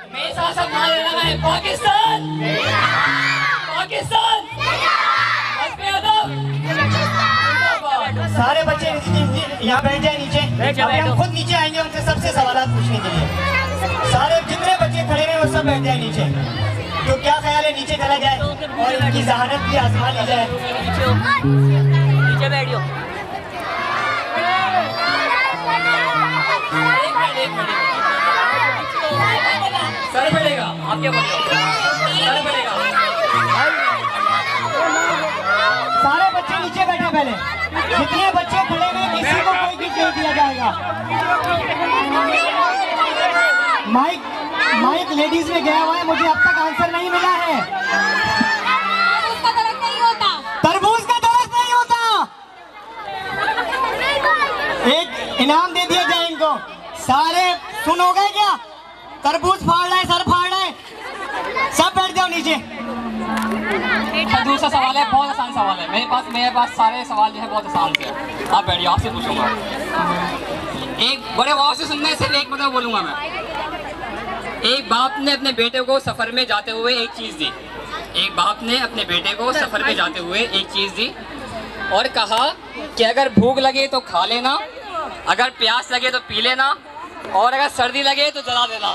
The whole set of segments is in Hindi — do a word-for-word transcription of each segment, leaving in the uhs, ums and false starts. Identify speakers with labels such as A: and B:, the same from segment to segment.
A: मेरे साथ सब नारे लगाए, पाकिस्तान पाकिस्तान bazmeadab।
B: सारे बच्चे यहाँ बैठ जाए नीचे। अभी हम खुद नीचे आएंगे उनसे सबसे सवालात पूछने के लिए। सारे जितने बच्चे खड़े हैं वो सब बैठ जाए नीचे। तो क्या ख्याल है नीचे चला जाए और इनकी जहानत भी आजमा ली जाए।
A: नीचे बैठियो। सर पड़ेगा, आप क्या बोल रहे हो? सर पड़ेगा।
B: सारे बच्चे नीचे बैठे पहले। जितने बच्चे खड़े हैं किसी को कोई गिफ्ट नहीं दिया जाएगा। माइक माइक लेडीज में गया हुआ है, मुझे अब तक आंसर नहीं मिला है।
C: उसका दरख्त नहीं होता,
B: तरबूज का दरख्त नहीं होता। एक इनाम दे दिया जाए इनको। सारे सुन हो गए क्या? तरबूज फाड़ रहे, सर फाड़ रहे, सब बैठ जाओ नीचे।
A: दूसरा सवाल है, बहुत आसान सवाल है मेरे पास। मेरे पास सारे सवाल जो है बहुत आसान से। आप बैठिए, आपसे पूछूंगा। एक बड़े गौर से सुनना है, सिर्फ एक मतलब बोलूंगा मैं। एक बाप ने अपने बेटे को सफर में जाते हुए एक चीज दी। एक बाप ने अपने बेटे को सफर में जाते हुए एक चीज दी और कहा कि अगर भूख लगे तो खा लेना, अगर प्यास लगे तो पी लेना, और अगर सर्दी लगे तो जला देना।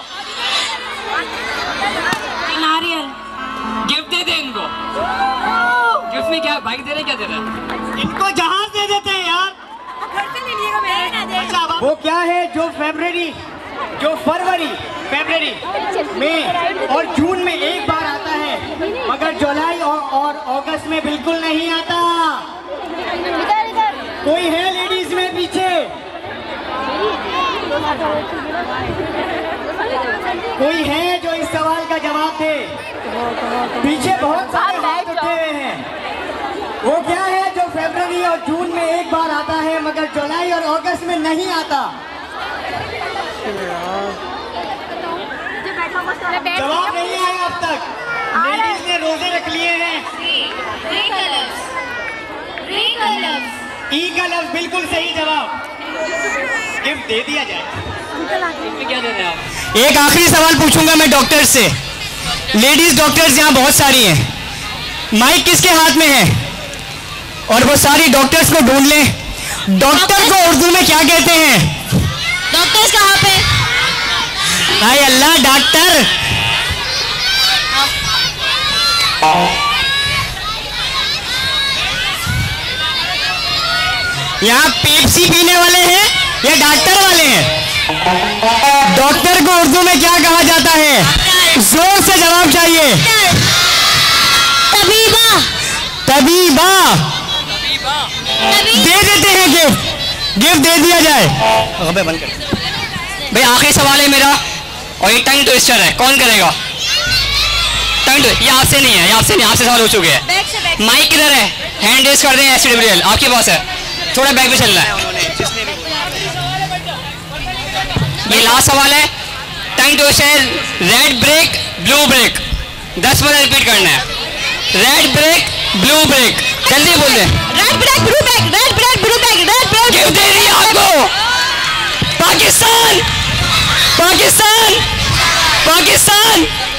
C: नारियल।
A: गिफ्ट दे दे इनको। गिफ्ट में क्या, बाइक दे रहे, क्या दे रहे?
B: इनको जहाज दे देते हैं यार। अच्छा, वो क्या है जो फरवरी जो फरवरी फरवरी में और जून में एक बार आता है, मगर जुलाई और, और अगस्त में बिल्कुल नहीं आता? कोई है लेडीज में पीछे? कोई है जो इस सवाल का जवाब दे? पीछे बहुत सारे हाथ उठे हुए हैं। वो क्या है जो फरवरी और जून में एक बार आता है मगर जुलाई और अगस्त में नहीं आता? जवाब नहीं आया अब तक। लेडीज ने रोजे रख लिए हैं। ई का लफ्ज बिल्कुल सही जवाब। गिफ्ट दे दिया जाए।
A: क्या दे रहे हैं आप?
B: एक आखिरी सवाल पूछूंगा मैं डॉक्टर से। लेडीज डॉक्टर्स यहाँ बहुत सारी हैं। माइक किसके हाथ में है? और वो सारी डॉक्टर्स को ढूंढ लें। डॉक्टर को उर्दू में क्या कहते हैं?
C: डॉक्टर्स कहाँ पे?
B: हाय अल्लाह, डॉक्टर। यहाँ पेप्सी पीने वाले हैं या डॉक्टर वाले हैं? डॉक्टर को उर्दू में क्या कहा जाता है? जोर से जवाब चाहिए।
C: तबीबा।
B: तबीबा। दे देते हैं गिफ्ट। गिफ्ट दे दिया जाए। अबे बंद कर
A: भाई, आखिरी सवाल है मेरा और ये टंग ट्विस्टर है। कौन करेगा टंग? ये आपसे नहीं है, ये आपसे नहीं, आपसे सवाल हो चुके हैं। माइक किधर है? हैंड रेस कर दें। एस डब्ल्यू एल आपके पास है, थोड़ा बैक में चलना है। ये लास्ट सवाल है। Tongue twister, red break blue break, दस बार रिपीट करना है। रेड ब्रेक ब्लू ब्रेक, जल्दी बोल दे।
C: Red break blue break, red break blue break, red break.
A: Gift दे रही है आपको पाकिस्तान, पाकिस्तान, पाकिस्तान।